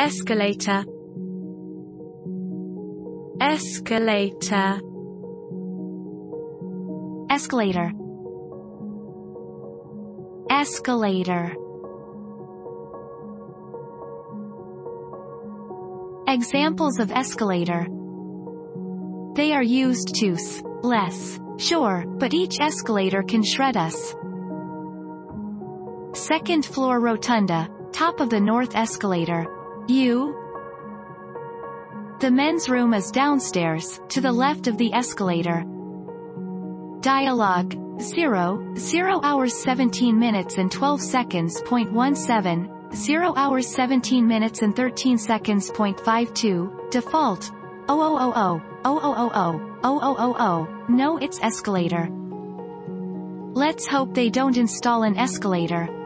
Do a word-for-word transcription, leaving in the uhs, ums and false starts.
Escalator. Escalator. Escalator. Escalator. Examples of escalator. They are used to s, less, sure, but each escalator can shred us. Second floor rotunda, top of the north escalator. U. The men's room is downstairs, to the left of the escalator. Dialogue. zero, zero hours seventeen minutes and twelve seconds. Point one seven, zero hours seventeen minutes and thirteen seconds. Point five two, default. Oh oh oh oh, oh oh oh oh, oh oh oh oh, no it's escalator. Let's hope they don't install an escalator.